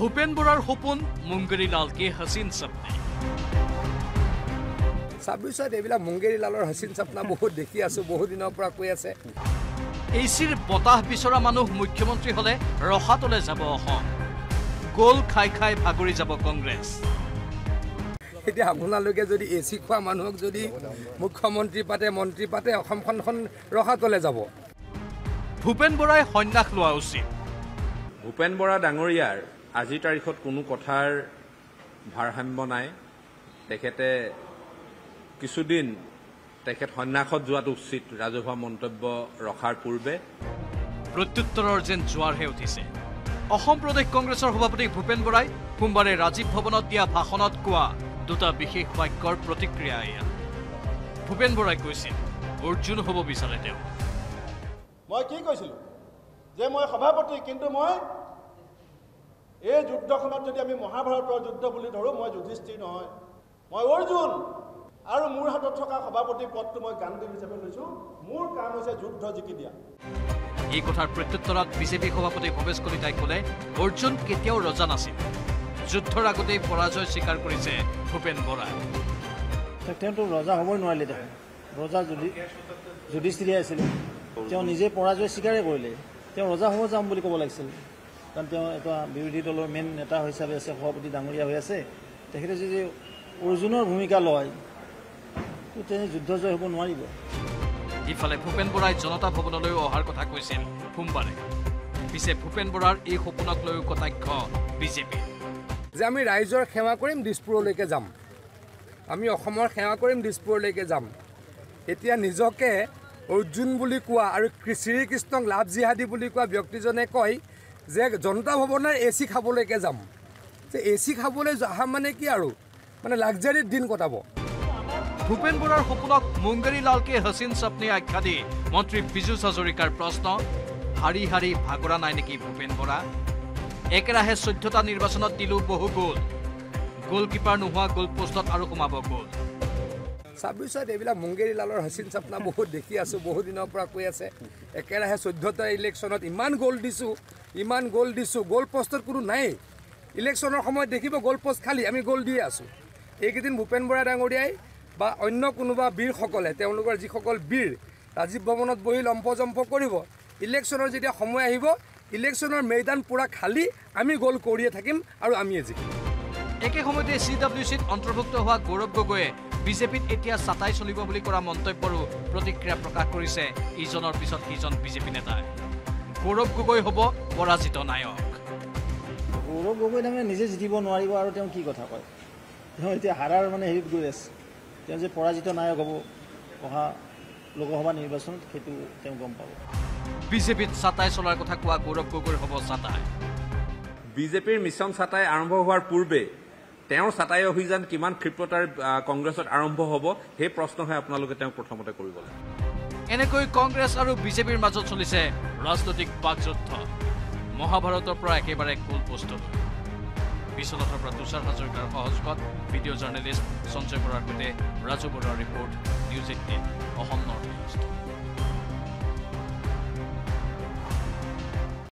ভূপেন বৰাৰ সপোন মুংগেৰী লাল কে হাসিন সপনে 26 এইবিলাক মুংগেৰী লালৰ হাসিন সপনা বহুত দেখি আছো বহুত দিনৰ পৰা কৈ আছে এচিৰ বতাহ বিচৰা মানুহ মুখ্যমন্ত্ৰী হলে ৰহাতলে যাব অসম গোল খাই খাই ভাগৰি যাব কংগ্ৰেছ এতিয়া আপোনালোকে যদি এসি খোৱা মানুহক যদি মুখ্যমন্ত্ৰী পাতে মন্ত্ৰী পাতে অসমখন ৰহাতলে যাব ভূপেন বৰাই সন্যাস লোৱা উচিত ভূপেন বৰা ডাঙৰীয়াৰ আজিৰ তাৰিখত কোনো কথাৰ ভাৰসাম্য নাই তেখেতে কিছুদিন তেখেত সন্যাসত যোৱাটো উচিত ৰাজহুৱা মন্তব্য ৰখাৰ পূৰ্বে প্ৰত্যুত্তৰৰ যেন জোৱাৰহে উঠিছে অসম প্ৰদেশ কংগ্ৰেছৰ সভাপতি ভূপেন বৰাই সোমবাৰে ৰাজীৱ ভৱনত দিয়া ভাষণত কোৱা দুটা বিশেষ বাক্যৰ প্ৰতিক্ৰিয়া এয়া ভূপেন বৰাই কৈছিল অৰ্জুন হ'ব বিচাৰে তেওঁ মই কি কৈছিলো যে মই সভাপতি কিন্তু মই এই যুদ্ধখনত যদি আমি মহাভাৰতৰ যুদ্ধ বুলি ধৰো মই যুধিষ্ঠিৰ নহয় মই অৰ্জুন আৰু মোৰ হাতত থকা সভাপতি পদটো মই গান্ধী হিচাপে লৈছো মোৰ কাম হৈছে যুদ্ধ জিকি দিয়া এই কথাৰ প্ৰত্যুত্তৰত বিজেপি সভাপতি ভৱেশ কলিতাই ক'লে অৰ্জুন কেতিয়াও ৰজা নাছিল যুদ্ধৰ আগতেই পৰাজয় স্বীকাৰ কৰিছে ভূপেন বৰাই তেওঁতো ৰজা হ'বই নোৱাৰিলে দেখোন ৰজা যুধিষ্ঠিৰ আছিল তেওঁ নিজে পৰাজয় স্বীকাৰে কৰিলে তেওঁ ৰজা হ'ব যাম বুলি ক'ব লাগিছিল কাৰণ তেওঁ এটা বিৰোধী দলৰ মেইন নেতা হিচাপে আছে সভাপতি ডাঙৰীয়া হৈ আছে তেখেতে যদি অৰ্জুনৰ ভূমিকা লয় তেওঁ যুদ্ধ জয় হ'ব নোৱাৰিব ইফালে ভূপেন বৰাই জনতা ভৱনলৈ অহাৰ কথা কৈছিল সোমবাৰে পিছে ভূপেন বৰাৰ এই সপোনক লৈ কটাক্ষ বিজেপি যে আমি ৰাইজৰ সেৱা কৰিম দিছপুৰলৈকে যাম আমি অসমৰ সেৱা কৰিম দিছপুৰলৈকে যাম এতিয়া নিজকে অৰ্জুন বুলি কোৱা আৰু শ্ৰীকৃষ্ণক লাভ জিহাদী বুলি কোৱা ব্যক্তিজনে কয় যে জনতা ভৱনৰ এচি খাবলৈকে যাম যে এচি খাবলৈ অহা মানে কি আৰু মানে লাক্সাৰীৰ দিন কটাব ভূপেন বৰাৰ সপোনক মুংগেৰী লাল কে হাসিন সপনে আখ্যা দি মন্ত্ৰী পীযুষ হাজৰিকাৰ প্ৰশ্ন হাৰি হাৰি ভাগৰা নাই নেকি ভূপেন বৰা একেৰাহে 14টা নিৰ্বাচনত দিলো বহু গোল গোলকিপাৰ নোহোৱা গোল পোষ্টত আৰু সোমাব গোল 26 এইবিলাক মুংগেৰী লালৰ হাসিন সপনা বহুত দেখি আছো বহুত দিনৰ পৰা কৈ আছে একেৰাহে 14টা ইলেকশ্যনত ইমান গোল দিছো গোল পোষ্টত কোনো নাই ইলেকশ্যনৰ সময়ত দেখিব গোল পোষ্ট খালি আমি গোল দি আছো এইকেইদিন ভূপেন বৰা ডাঙৰীয়াই বা অন্য কোনোবা বীৰসকলে তেওঁলোকৰ যিসকল বীৰ ৰাজীৱ ভৱনত বহি লম্পজম্প কৰিব ইলেকশ্যনৰ যেতিয়া সময় আহিব ইলেকশ্যনৰ ময়দান পুৰা খালি আমি গোল কৰিয়ে থাকিম আৰু আমিয়ে জিকিম একে সময়তে CWCত অন্তৰ্ভুক্ত হোৱা গৌৰৱ গগৈয়ে বিজেপিত এতিয়া ছাটাই চলিব বুলি কৰা মন্তব্যৰো প্ৰতিক্ৰিয়া প্ৰকাশ কৰিছে ইজনৰ পিছত সিজন বিজেপি নেতাই গৌৰৱ গগৈ হ'ব পৰাজিত নায়ক গৌৰৱ গগৈ তাৰমানে নিজে জিকিব নোৱাৰিব আৰু তেওঁ কি কথা কয় তেওঁ এতিয়া হাৰাৰ মানে হেৰিত গৈ আছে তেওঁ যে পৰাজিত নায়ক হ'ব অহা লোকসভা নিৰ্বাচনত সেইটো তেওঁ গম পাব বিজেপিত ছাটাই চলাৰ কথা কোৱা গৌৰৱ গগৈৰ হ'ব ছাটাই বিজেপিৰ মিছন ছাটাই আৰম্ভ হোৱাৰ পূৰ্বে তেওঁৰ ছাটাই অভিযান কিমান ক্ষিপ্ৰতাৰ কংগ্ৰেছত আৰম্ভ হ'ব সেই প্ৰশ্নহে আপোনালোকে তেওঁক প্ৰথমতে কৰিব লাগে এনেকৈ কংগ্ৰেছ আৰু বিজেপিৰ মাজত চলিছে ৰাজনৈতিক বাকযুদ্ধ মহাভাৰতৰ পৰা একেবাৰে গোল পোষ্টলৈ বিশ্বনাথৰ পৰা তুষাৰ হাজৰিকাৰ সহযোগত ভিডিঅ' জাৰ্নেলিষ্ট সঞ্জয় বৰাৰ সৈতে ৰাজু বৰুৱাৰ report news 18 Assam north east